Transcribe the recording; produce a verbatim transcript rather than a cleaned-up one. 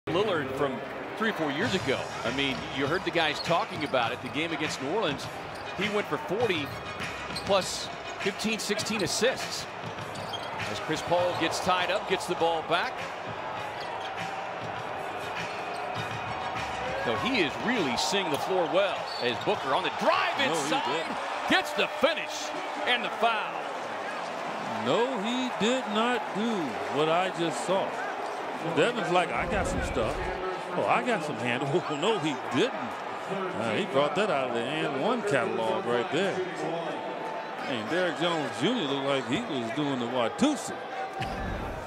Lillard from three or four years ago. I mean, you heard the guys talking about it. The game against New Orleans, he went for forty plus fifteen, sixteen assists. As Chris Paul gets tied up, gets the ball back. So he is really seeing the floor well as Booker on the drive inside no, gets the finish and the foul. No, he did not do what I just saw. Devin's like, I got some stuff. Oh, I got some handle. No, he didn't. Uh, he brought that out of the and one catalog right there. And Derrick Jones Junior looked like he was doing the Watusi.